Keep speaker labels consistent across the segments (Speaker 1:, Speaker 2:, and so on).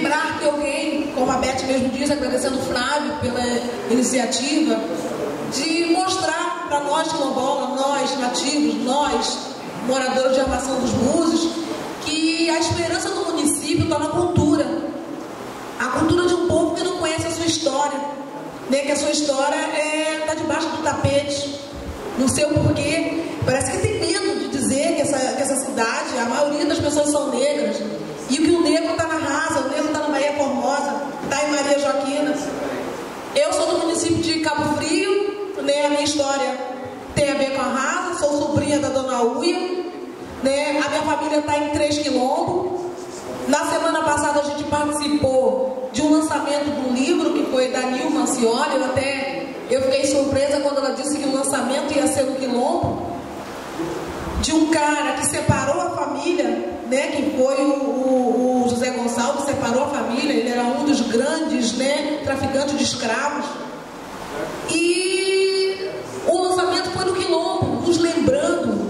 Speaker 1: lembrar que alguém, como a Beth mesmo diz, agradecendo o Flávio pela iniciativa, de mostrar para nós quilombolas, nós nativos, nós moradores de Armação dos Búzios, que a esperança do município está na cultura. A cultura de um povo que não conhece a sua história, né? Que a sua história está debaixo do tapete. Não sei o porquê. Parece que tem medo de dizer que essa cidade, a maioria das pessoas são negras. E que o negro está na Rasa, o negro está na Bahia Formosa, está em Maria Joaquina. Eu sou do município de Cabo Frio, né? A minha história tem a ver com a Rasa, sou sobrinha da Dona Uia, né? A minha família está em 3 quilombos. Na semana passada a gente participou de um lançamento de um livro que foi da Nilma Mancioli. Eu fiquei surpresa quando ela disse que o lançamento ia ser no quilombo, de um cara que separou a família, né, que foi o José Gonçalves, separou a família. Ele era um dos grandes, né, traficantes de escravos. E o lançamento foi no quilombo, nos lembrando,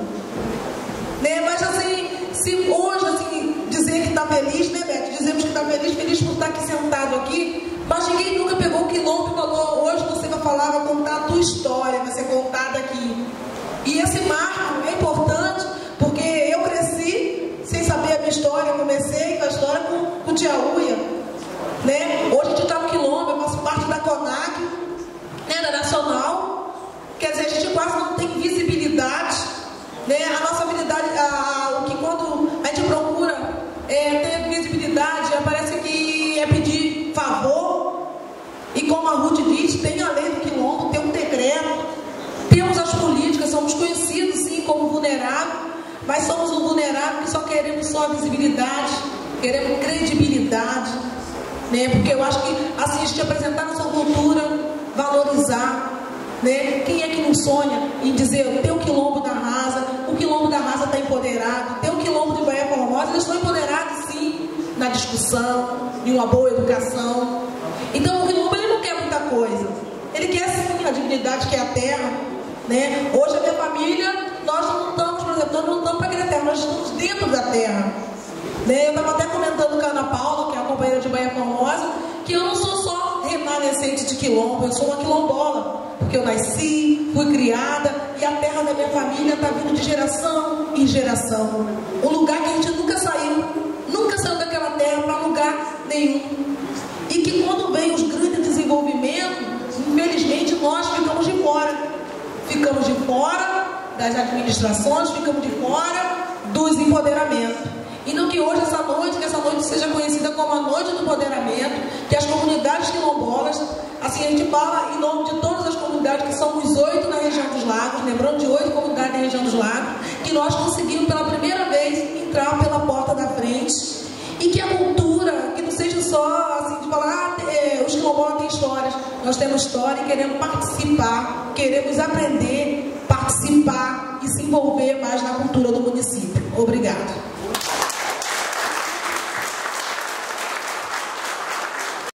Speaker 1: né? Mas assim, se hoje assim, dizer que está feliz, né, Beth? Dizemos que está feliz por estar aqui sentado aqui, mas ninguém nunca pegou o quilombo e falou: hoje você vai falar, vai contar a tua história, vai ser contada aqui. E esse marco é importante, porque eu cresci sem saber a minha história. Comecei com a história com o Tia Uia, né? Hoje a gente está no quilombo, eu faço parte da CONAC, né, da Nacional. Quer dizer, a gente quase não tem visibilidade, né? A nossa habilidade, o que quando a gente procura ter visibilidade, parece que é pedir favor. E como a Ruth diz, tem a lei do quilombo, tem um decreto, temos as políticas, somos conhecidos sim como vulneráveis, mas somos um vulnerável que só queremos só visibilidade, queremos credibilidade, né? Porque eu acho que assim, a gente apresentar nossa cultura, valorizar, né? Quem é que não sonha em dizer: tem o quilombo da Rasa, o quilombo da Rasa está empoderado, tem o quilombo de Bahia Formosa, eles estão empoderados sim na discussão, de uma boa educação. Então o quilombo ele não quer muita coisa, ele quer sim a dignidade que é a terra, né? Hoje a minha família, nós não estamos, por exemplo, nós não estamos para aquela terra, nós estamos dentro da terra, né? Eu estava até comentando com a Ana Paula, que é a companheira de Bahia Formosa, que eu não sou só remanescente de quilombo, eu sou uma quilombola, porque eu nasci, fui criada, e a terra da minha família está vindo de geração em geração. Um lugar que a gente nunca saiu daquela terra para lugar nenhum. E que quando vem os grandes desenvolvimentos, infelizmente nós ficamos de fora. Ficamos de fora das administrações, ficamos de fora dos empoderamentos. Então que hoje que essa noite seja conhecida como a noite do empoderamento, que as comunidades quilombolas, assim a gente fala em nome de todas as comunidades, que somos 8 na região dos lagos, lembrando de 8 comunidades na região dos lagos, que nós conseguimos pela primeira vez entrar pela porta da frente, e que a cultura, que não seja só assim de falar: os quilombolas têm histórias. Nós temos história e queremos participar, queremos aprender, participar e se envolver mais na cultura do município. Obrigada.